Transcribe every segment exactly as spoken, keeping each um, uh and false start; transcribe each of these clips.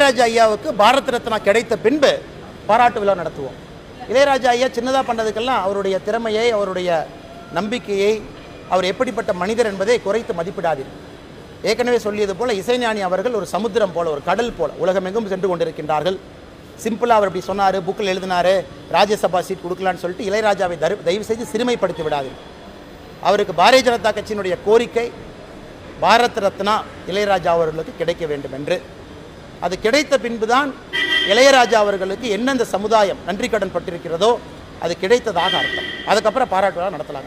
இளையராஜா ஐயாவுக்கு பாரத் ரத்னா கிடைத்த பின்பு பாராட்டு விழா நடத்துவோம். இளையராஜா ஐயா சின்னதாக பண்ணதுக்கெல்லாம் அவருடைய திறமையை, அவருடைய நம்பிக்கையை, அவர் எப்படிப்பட்ட மனிதர் என்பதை குறைத்து மதிப்பிடாதீர்கள். ஏற்கனவே சொல்லியது போல் இசைஞானி அவர்கள் ஒரு சமுத்திரம் போல, ஒரு கடல் போல உலகமெங்கும் சென்று கொண்டிருக்கின்றார்கள். சிம்பிளாக அவர் இப்படி சொன்னார், புக்கில் எழுதினார், ராஜ்யசபா சீட் கொடுக்கலான்னு சொல்லிட்டு இளையராஜாவை தரு தயவு செய்து சிறுமைப்படுத்தி விடாதீர்கள். அவருக்கு பாரதிய ஜனதா கட்சியினுடைய கோரிக்கை பாரத் ரத்னா இளையராஜா அவர்களுக்கு கிடைக்க வேண்டும் என்று. அது கிடைத்த பின்புதான் இளையராஜா அவர்களுக்கு என்னெந்த சமுதாயம் நன்றி கடன் பட்டிருக்கிறதோ அது கிடைத்ததாக அர்த்தம். அதுக்கப்புறம் பாராட்டு விழா நடத்தலாங்க.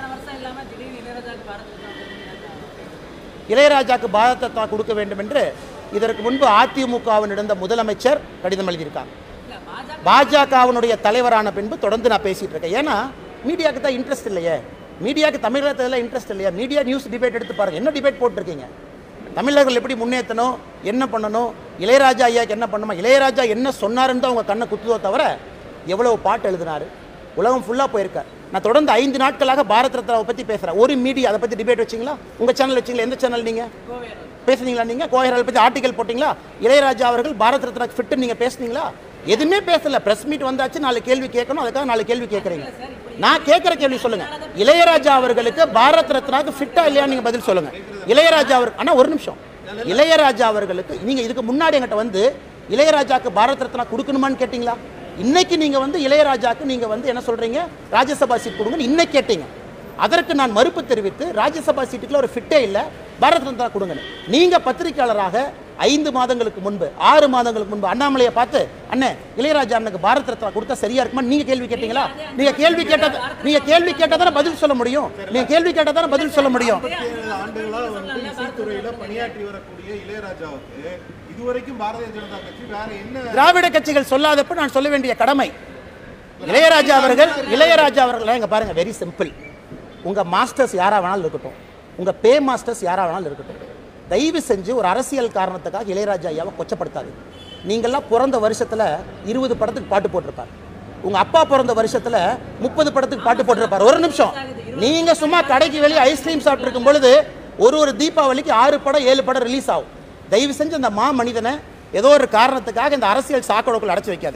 இளையராஜாவுக்கு பாரத் ரத்னா கொடுக்க வேண்டும் என்று இதற்கு முன்பு அதிமுகவின் இருந்த முதலமைச்சர் கடிதம் எழுதியிருக்காங்க. பாஜகவினுடைய தலைவரான பின்பு தொடர்ந்து நான் பேசிட்டு இருக்கேன். ஏன்னா மீடியாவுக்கு தான் இன்ட்ரெஸ்ட் இல்லையே, மீடியாவுக்கு தமிழகத்தில் இன்ட்ரெஸ்ட் இல்லையா? மீடியா நியூஸ் டிபேட் எடுத்து பாருங்கள், என்ன டிபேட் போட்டிருக்கீங்க? தமிழர்கள் எப்படி முன்னேற்றணும், என்ன பண்ணணும், இளையராஜா ஐயாவுக்கு என்ன பண்ணணுமா? இளையராஜா என்ன சொன்னாருன்னு தான் உங்கள் கண்ணை குத்துதோ தவிர எவ்வளவு பாட்டு எழுதினார், உலகம் ஃபுல்லாக போயிருக்கார். நான் தொடர்ந்து ஐந்து நாட்களாக பாரத் ரத்னாவை பற்றி பேசுகிறேன். ஒரு மீடியா அதை பற்றி டிபேட் வச்சிங்களா? உங்கள் சேனல் வச்சிங்களா? எந்த சேனல் நீங்கள் பேசுனீங்களா? நீங்கள் கோயரால் பற்றி ஆர்டிகல் போட்டிங்களா? இளையராஜா அவர்கள் பாரத் ரத்னாக்கு ஃபிட்டு நீங்கள் பேசுனீங்களா? எதுவுமே பேசல. பிரஸ் மீட் வந்தாச்சு, நாலு கேள்வி கேட்கணும், அதுக்காக நாலு கேள்வி கேட்குறீங்க. நான் கேட்குற கேள்வி சொல்லுங்கள், இளையராஜா அவர்களுக்கு பாரத் ரத்னாக்கு ஃபிட்டா இல்லையா நீங்கள் பதில் சொல்லுங்கள். இளையராஜா அவர் ஆனால் ஒரு நிமிஷம், இளையராஜா அவர்களுக்கு நீங்கள் இதுக்கு முன்னாடி என்கிட்ட வந்து இளையராஜாவுக்கு பாரத் ரத்னா கொடுக்கணுமான்னு கேட்டிங்களா? இன்னைக்கு நீங்கள் வந்து இளையராஜாவுக்கு நீங்கள் வந்து என்ன சொல்கிறீங்க, ராஜ்யசபா சீட் கொடுங்கன்னு இன்னைக்கு கேட்டீங்க. அதற்கு நான் மறுப்பு தெரிவித்து ராஜ்யசபா சீட்டுக்குள்ள ஒரு ஃபிட்டே இல்லை, பாரத் ரத்னா கொடுங்கன்னு. நீங்கள் பத்திரிகையாளராக ஐந்து மாதங்களுக்கு முன்பு ஆறு மாதங்களுக்கு முன்பு அண்ணாமலையை பார்த்து அண்ணே இளையராஜா அண்ணனுக்கு பாரத் ரத்னா கொடுத்தா சரியா இருக்குமா நீங்க கேள்வி கேட்டீங்களா? நீங்க கேள்வி கேட்டது நீங்க கேள்வி கேட்டதான பதில் சொல்ல முடியும். நீங்க கேள்வி கேட்டதான பதில் சொல்ல முடியும். ஆண்டுகளா வந்து இசைத்துறையில பணியாற்றி வரக்கூடிய இளையராஜாவுக்கு இதுவரைக்கும் பாரதிய ஜனதா கட்சி வேற என்ன திராவிட கட்சிகள் சொல்லாதப்ப நான் சொல்ல வேண்டிய கடமை. இளையராஜா அவர்கள் இளையராஜா அவர்கள் இங்க பாருங்க, வெரி சிம்பிள். உங்க மாஸ்டர்ஸ் யாரா வேணாலும் இருக்கட்டும், உங்க பே மாஸ்டர்ஸ் யாரா வேணாலும் இருக்கட்டும், தயவு செஞ்சு ஒரு அரசியல் காரணத்துக்காக இளையராஜா ஐயாவை கொச்சப்படுத்தாது. நீங்கள்லாம் பிறந்த வருஷத்தில் இருபது படத்துக்கு பாட்டு போட்டிருப்பார், உங்கள் அப்பா பிறந்த வருஷத்தில் முப்பது படத்துக்கு பாட்டு போட்டிருப்பார். ஒரு நிமிஷம், நீங்கள் சும்மா கடைக்கு வெளியே ஐஸ்கிரீம் சாப்பிட்ருக்கும் பொழுது ஒரு ஒரு தீபாவளிக்கு ஆறு படம் ஏழு படம் ரிலீஸ் ஆகும். தயவு செஞ்சு அந்த மா மனிதனை ஏதோ ஒரு காரணத்துக்காக இந்த அரசியல் சாக்கடைக்குள் அடைச்சி வைக்காது.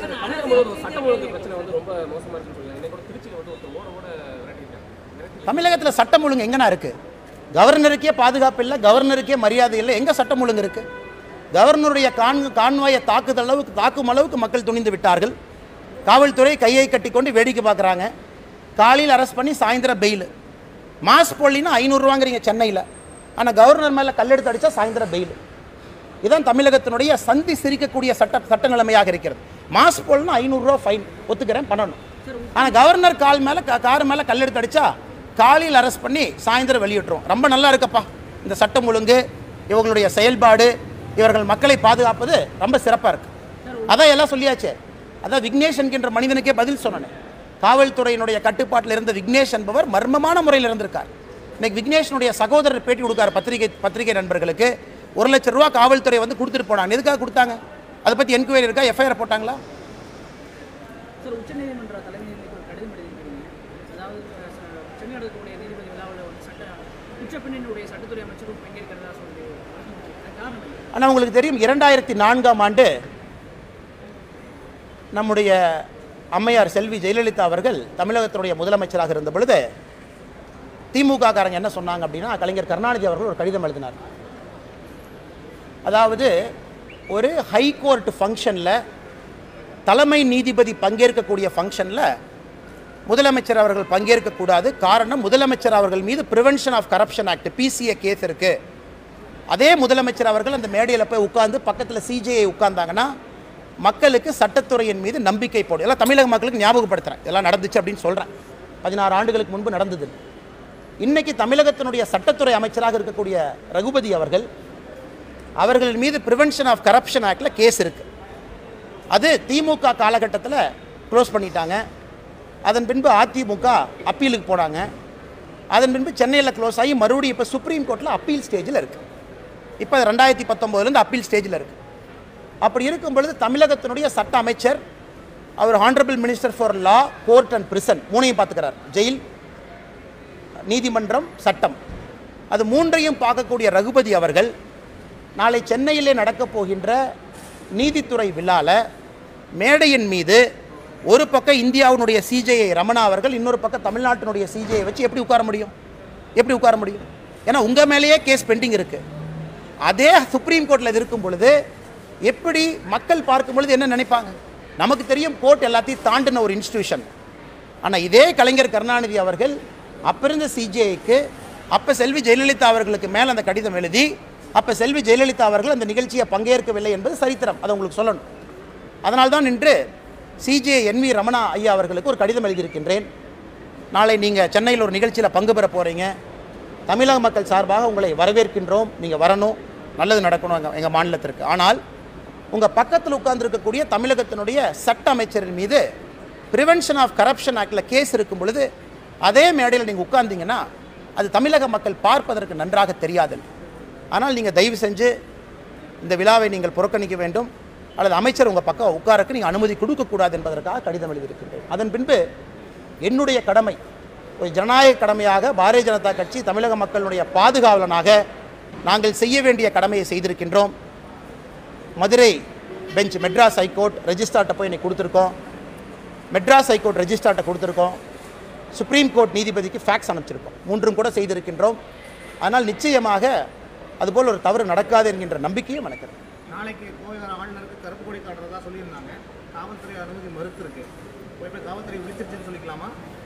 தமிழகத்தில் சட்டம் ஒழுங்கு எங்கனா இருக்குது? கவர்னருக்கே பாதுகாப்பு இல்லை, கவர்னருக்கே மரியாதை இல்லை, எங்கே சட்டம் ஒழுங்கு இருக்குது? கவர்னருடைய கான் கான்வாயை தாக்குதல் அளவுக்கு தாக்கும் அளவுக்கு மக்கள் துணிந்து விட்டார்கள். காவல்துறை கையை கட்டி கொண்டு வேடிக்கை பார்க்குறாங்க. காலையில் அரெஸ்ட் பண்ணி சாயந்தரம் பெயில். மாஸ் போடலின்னா ஐநூறுரூவாங்கிறீங்க சென்னையில், ஆனால் கவர்னர் மேலே கல்லெடுத்து அடித்தா சாயந்தரம் பெயில். இதுதான் தமிழகத்தினுடைய சந்தி சிரிக்கக்கூடிய சட்ட சட்ட நிலைமையாக இருக்கிறது. மாஸ் போடலாம் ஐநூறுரூவா ஃபைன், ஒத்துக்கிறேன் பண்ணணும். ஆனால் கவர்னர் கால் மேலே கார் மேலே கல்லெடுத்து அடித்தா காலையில் அரெஸ்ட் பண்ணி சாயந்தரம் வெளியிட்டுரும். ரொம்ப நல்லா இருக்கப்பா இந்த சட்டம் ஒழுங்கு, இவங்களுடைய செயல்பாடு, இவர்கள் மக்களை பாதுகாப்பது ரொம்ப சிறப்பாக இருக்குது. அதான் எல்லாம் சொல்லியாச்சு. அதான் விக்னேஷ் என்கின்ற மனிதனுக்கே பதில் சொன்னேன். காவல்துறையினுடைய கட்டுப்பாட்டில் இருந்த விக்னேஷ் என்பவர் மர்மமான முறையில் இருந்திருக்கார். இன்னைக்கு விக்னேஷனுடைய சகோதரர் பேட்டி கொடுக்கார் பத்திரிகை பத்திரிகை நண்பர்களுக்கு. ஒரு லட்சம் ரூபா காவல்துறை வந்து கொடுத்துட்டு போனாங்க. எதுக்காக கொடுத்தாங்க? அதை பற்றி என்கொயரி இருக்கா? எஃப்ஐஆர் போட்டாங்களா? சார், உச்சநீதிமன்ற தலைமை நீதிபதி கடிதம் எழுதியிருக்கிறீங்க. அதாவது சென்னை நடக்கக்கூடிய நீதிபதி விழாவில் வந்து சட்ட குற்றப்பின்னணியுடைய சட்டத்துறை அமைச்சரும் பங்கேற்கிறதா சொல்லி காரணம். ஆனால் உங்களுக்கு தெரியும், இரண்டாயிரத்தி நான்காம் ஆண்டு நம்முடைய அம்மையார் செல்வி ஜெயலலிதா அவர்கள் தமிழகத்தினுடைய முதலமைச்சராக இருந்த பொழுது திமுக காரங்க என்ன சொன்னாங்க அப்படின்னா, கலைஞர் கருணாநிதி அவர்கள் ஒரு கடிதம் எழுதினார். அதாவது ஒரு ஹைகோர்ட் ஃபங்க்ஷனில் தலைமை நீதிபதி பங்கேற்கக்கூடிய ஃபங்க்ஷனில் முதலமைச்சர் அவர்கள் பங்கேற்கக்கூடாது. காரணம், முதலமைச்சர் அவர்கள் மீது prevention of corruption act PCA case இருக்குது. அதே முதலமைச்சர் அவர்கள் அந்த மேடையில் போய் உட்கார்ந்து பக்கத்தில் சிஜேஐ உட்கார்ந்தாங்கன்னா மக்களுக்கு சட்டத்துறையின் மீது நம்பிக்கை போடும். எல்லாம் தமிழக மக்களுக்கு ஞாபகப்படுத்துகிறேன், இதெல்லாம் நடந்துச்சு அப்படின்னு சொல்கிறேன். பதினாறு ஆண்டுகளுக்கு முன்பு நடந்தது. இன்னைக்கு தமிழகத்தினுடைய சட்டத்துறை அமைச்சராக இருக்கக்கூடிய ரகுபதி அவர்கள், அவர்கள் மீது ப்ரிவென்ஷன் ஆஃப் கரப்ஷன் ஆக்டில் கேஸ் இருக்குது. அது திமுக காலகட்டத்தில் க்ளோஸ் பண்ணிட்டாங்க. அதன் பின்பு அதிமுக அப்பீலுக்கு போனாங்க. அதன் பின்பு சென்னையில் க்ளோஸ் ஆகி மறுபடியும் இப்போ சுப்ரீம் கோர்ட்டில் அப்பீல் ஸ்டேஜில் இருக்குது. இப்போ ரெண்டாயிரத்தி பத்தொம்போதுலேருந்து அப்பீல் ஸ்டேஜில் இருக்குது. அப்படி இருக்கும் பொழுது தமிழகத்தினுடைய சட்ட அமைச்சர், அவர் honourable minister for law, court and prison மூணையும் பார்த்துக்கிறார். ஜெயில், நீதிமன்றம், சட்டம், அது மூன்றையும் பார்க்கக்கூடிய ரகுபதி அவர்கள் நாளை சென்னையிலே நடக்கப் போகின்ற நீதித்துறை விழாவில் மேடையின் மீது ஒரு பக்கம் இந்தியாவினுடைய சிஜேஐ ரமணா அவர்கள், இன்னொரு பக்கம் தமிழ்நாட்டினுடைய சிஜேஐ வச்சு எப்படி உட்கார முடியும்? எப்படி உட்கார முடியும்? ஏன்னா உங்கள் மேலேயே கேஸ் பெண்டிங் இருக்குது. அதே சுப்ரீம் கோர்ட்டில் இது இருக்கும் பொழுது எப்படி மக்கள் பார்க்கும் பொழுது என்ன நினைப்பாங்க? நமக்கு தெரியும் கோர்ட் எல்லாத்தையும் தாண்டின ஒரு இன்ஸ்டிடியூஷன். ஆனால் இதே கலைஞர் கருணாநிதி அவர்கள் அப்போ இருந்த சிஜேஐக்கு, அப்போ செல்வி ஜெயலலிதா அவர்களுக்கு மேலே அந்த கடிதம் எழுதி, அப்போ செல்வி ஜெயலலிதா அவர்கள் அந்த நிகழ்ச்சியை பங்கேற்கவில்லை என்பது சரித்திரம். அதை உங்களுக்கு சொல்லணும். அதனால்தான் இன்று சிஜே என் வி ரமணா ஐயா அவர்களுக்கு ஒரு கடிதம் எழுதியிருக்கின்றேன். நாளை நீங்கள் சென்னையில் ஒரு நிகழ்ச்சியில் பங்கு பெற போகிறீங்க. தமிழக மக்கள் சார்பாக உங்களை வரவேற்கின்றோம். நீங்கள் வரணும், நல்லது நடக்கணும் எங்கள் எங்கள் மாநிலத்திற்கு. ஆனால் உங்கள் பக்கத்தில் உட்கார்ந்துருக்கக்கூடிய தமிழகத்தினுடைய சட்ட அமைச்சரின் மீது ப்ரிவென்ஷன் ஆஃப் கரப்ஷன் ஆக்டில் கேஸ் இருக்கும் பொழுது அதே மேடையில் நீங்கள் உட்கார்ந்தீங்கன்னா அது தமிழக மக்கள் பார்ப்பதற்கு நன்றாக தெரியாது. ஆனால் நீங்கள் தயவு செஞ்சு இந்த விழாவை நீங்கள் புறக்கணிக்க வேண்டும், அல்லது அமைச்சர் உங்கள் பக்கம் உட்காரக்கு நீங்கள் அனுமதி கொடுக்கக்கூடாது என்பதற்காக கடிதம் எழுதியிருக்கின்றேன். அதன் பின்பு என்னுடைய கடமை, ஒரு ஜனநாயக கடமையாக பாரதிய ஜனதா கட்சி தமிழக மக்களுடைய பாதுகாவலனாக நாங்கள் செய்ய வேண்டிய கடமையை செய்திருக்கின்றோம். மதுரை பெஞ்ச் மெட்ராஸ் ஹைகோர்ட் ரெஜிஸ்ட்ரார்ட்ட போய் இன்னைக்கு கொடுத்துருக்கோம். மெட்ராஸ் ஹைகோர்ட் ரெஜிஸ்ட்ரார்ட்ட கொடுத்துருக்கோம். சுப்ரீம் கோர்ட் நீதிபதிக்கு ஃபேக்ஸ் அனுப்பிச்சிருக்கோம். மூன்றும் கூட செய்திருக்கின்றோம். ஆனால் நிச்சயமாக அதுபோல் ஒரு தவறு நடக்காது என்கின்ற நம்பிக்கையும் எனக்கு இருக்கு. நாளைக்கு கோவை ஆளுநருக்கு கருப்பு கொடி காட்டுறதா சொல்லியிருந்தாங்க. காவல்துறை அனுமதி மறுத்து இருக்கு. காவல்துறை விழிச்சிருச்சுன்னு சொல்லிக்கலாமா?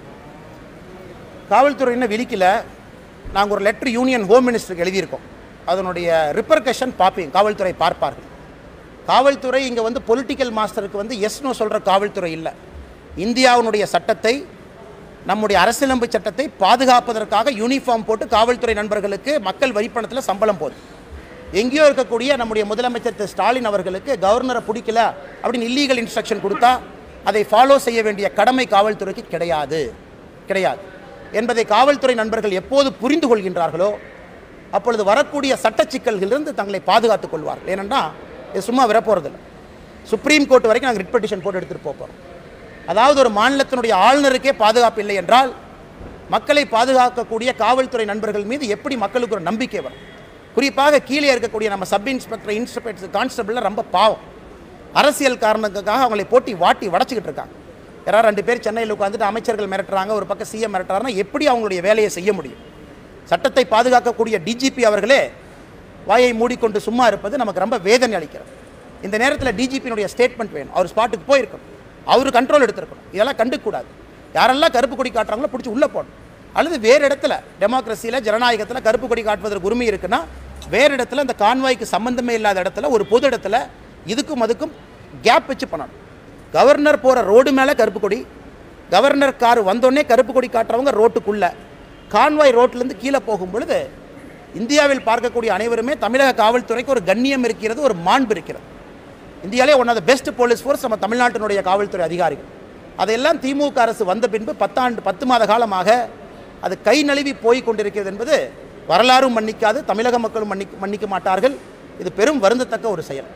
காவல்துறை இன்னும் விழிக்கல. நாங்கள் ஒரு லெட்டர் யூனியன் ஹோம் மினிஸ்டருக்கு எழுதியிருக்கோம். அதனுடைய ரிப்பர்கஷன் பார்ப்பீங்க, காவல்துறை பார்ப்பார்கள். காவல்துறை இங்கே வந்து பொலிட்டிக்கல் மாஸ்டருக்கு வந்து எஸ்னோ சொல்கிற காவல்துறை இல்லை. இந்தியாவினுடைய சட்டத்தை, நம்முடைய அரசியலமைப்பு சட்டத்தை பாதுகாப்பதற்காக யூனிஃபார்ம் போட்டு காவல்துறை நண்பர்களுக்கு மக்கள் வரிப்பணத்தில் சம்பளம் போகுது. எங்கேயோ இருக்கக்கூடிய நம்முடைய முதலமைச்சர் திரு ஸ்டாலின் அவர்களுக்கு கவர்னரை பிடிக்கல அப்படின்னு இல்லீகல் இன்ஸ்ட்ரக்ஷன் கொடுத்தா அதை ஃபாலோ செய்ய வேண்டிய கடமை காவல்துறைக்கு கிடையாது கிடையாது என்பதை காவல்துறை நண்பர்கள் எப்போது புரிந்து கொள்கின்றார்களோ அப்பொழுது வரக்கூடிய சட்ட சிக்கல்களிலிருந்து தங்களை பாதுகாத்துக் கொள்வார்கள். ஏனென்னா இது சும்மா வரப்போகிறதில்லை. சுப்ரீம் கோர்ட் வரைக்கும் நாங்கள் ரிட் பெட்டிஷன் போட்டு எடுத்துகிட்டு போகிறோம். அதாவது ஒரு மாநிலத்தினுடைய ஆளுநருக்கே பாதுகாப்பு இல்லை என்றால் மக்களை பாதுகாக்கக்கூடிய காவல்துறை நண்பர்கள் மீது எப்படி மக்களுக்கு ஒரு நம்பிக்கை வரும்? குறிப்பாக கீழே இருக்கக்கூடிய நம்ம சப் இன்ஸ்பெக்டர், இன்ஸ்பெக்டர், கான்ஸ்டபிள்லாம் ரொம்ப பாவம். அரசியல் காரணத்துக்காக அவங்களை போட்டி வாட்டி வடச்சிக்கிட்டு இருக்காங்க. யாராவது ரெண்டு பேர் சென்னையில் உட்காந்துட்டு அமைச்சர்கள் மிரட்டுறாங்க, ஒரு பக்கம் சிஎம் மிரட்டுறாருன்னா எப்படி அவங்களுடைய வேலையை செய்ய முடியும்? சட்டத்தை பாதுகாக்கக்கூடிய டிஜிபி அவர்களே வாயை மூடிக்கொண்டு சும்மா இருப்பது நமக்கு ரொம்ப வேதனை அளிக்கிறது. இந்த நேரத்தில் டிஜிபியினுடைய ஸ்டேட்மெண்ட் வேணும். அவர் ஸ்பாட்டுக்கு போயிருக்கணும், அவர் கண்ட்ரோல் எடுத்திருக்கணும். இதெல்லாம் கண்டுக்கூடாது. யாரெல்லாம் கருப்பு கொடி காட்டுறாங்களோ பிடிச்சி உள்ளே போடணும். அல்லது வேறு இடத்துல டெமோக்ரஸியில், ஜனநாயகத்தில் கருப்பு கொடி காட்டுவதற்கு உரிமை இருக்குன்னா வேறு இடத்துல இந்த கான்வாய்க்கு சம்மந்தமே இல்லாத இடத்துல, ஒரு பொது இடத்துல இதுக்கும் அதுக்கும் கேப் வச்சு பண்ணணும். கவர்னர் போகிற ரோடு மேலே கருப்பு கொடி, கவர்னர் கார் வந்தோடனே கருப்பு கொடி காட்டுறவங்க ரோட்டுக்குள்ளே, கான்வாய் ரோட்டிலேருந்து கீழே போகும் பொழுது இந்தியாவில் பார்க்கக்கூடிய அனைவருமே தமிழக காவல்துறைக்கு ஒரு கண்ணியம் இருக்கிறது, ஒரு மாண்பு இருக்கிறது. இந்தியாவிலே one of the best police force நம்ம தமிழ்நாட்டினுடைய காவல்துறை அதிகாரிகள். அதையெல்லாம் திமுக அரசு வந்த பின்பு பத்தாண்டு பத்து மாத காலமாக அது கை நழுவி போய் கொண்டிருக்கிறது என்பது வரலாறும் மன்னிக்காது, தமிழக மக்களும் மன்னிக்க மன்னிக்க மாட்டார்கள். இது பெரும் வருந்தத்தக்க ஒரு செயல்.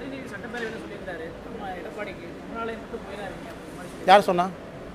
யார் சொன்னா?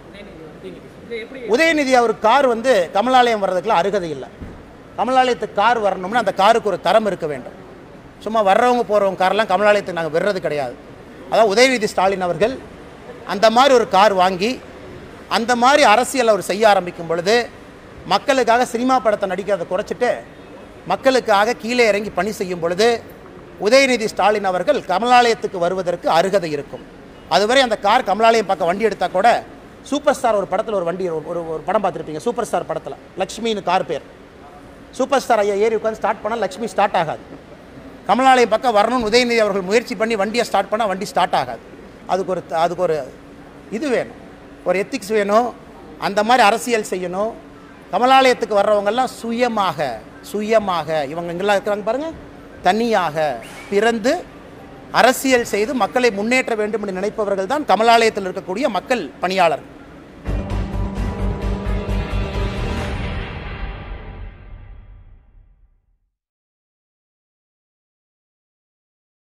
உதயநிதி அவர் கார் வந்து கமலாலயம் வர்றதுக்குலாம் அருகதை இல்லை. கமலாலயத்துக்கு கார் வரணும்னா அந்த காருக்கு ஒரு தரம் இருக்க வேண்டும். சும்மா வர்றவங்க போகிறவங்க காரெல்லாம் கமலாலயத்துக்கு நாங்கள் விடுறது கிடையாது. அதான் உதயநிதி ஸ்டாலின் அவர்கள் அந்த மாதிரி ஒரு கார் வாங்கி அந்த மாதிரி அரசியல் அவர் செய்ய ஆரம்பிக்கும் பொழுது மக்களுக்காக சினிமா படத்தை நடிக்கிறதை குறைச்சிட்டு மக்களுக்காக கீழே இறங்கி பணி செய்யும் பொழுது உதயநிதி ஸ்டாலின் அவர்கள் கமலாலயத்துக்கு வருவதற்கு அருகதை இருக்கும். அதுவரை அந்த கார் கமலாலயம் பக்கம் வண்டி எடுத்தால் கூட, சூப்பர் ஸ்டார் ஒரு படத்தில் ஒரு வண்டி ஒரு ஒரு படம் பார்த்துருப்பீங்க, சூப்பர் ஸ்டார் படத்தில் லக்ஷ்மின்னு கார் பேர். சூப்பர் ஸ்டார் ஐயா ஏறி உட்காந்து ஸ்டார்ட் பண்ணால் லக்ஷ்மி ஸ்டார்ட் ஆகாது. கமலாலயம் பக்கம் வரணும்னு உதயநிதி அவர்கள் முயற்சி பண்ணி வண்டியை ஸ்டார்ட் பண்ணால் வண்டி ஸ்டார்ட் ஆகாது. அதுக்கு ஒரு அதுக்கு ஒரு இது வேணும், ஒரு எத்திக்ஸ் வேணும். அந்த மாதிரி அரசியல் செய்யணும். கமலாலயத்துக்கு வர்றவங்கெல்லாம் சுயமாக சுயமாக இவங்க இங்கெல்லாம் இருக்கிறாங்க பாருங்கள், தனியாக பிறந்து அரசியல் செய்து மக்களை முன்னேற்ற வேண்டும் என்று நினைப்பவர்கள் தான் கமலாலயத்தில் இருக்கக்கூடிய மக்கள் பணியாளர்கள்.